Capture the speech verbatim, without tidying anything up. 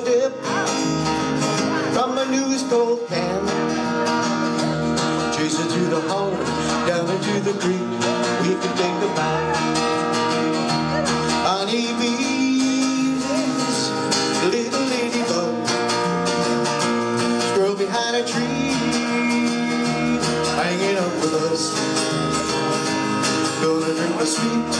dip from a news cold can. Chase it through the holler, down into the creek. We can take a bath. Honey bees, little ladybug, squirrel behind a tree, hanging out with us. Gonna drink my sweet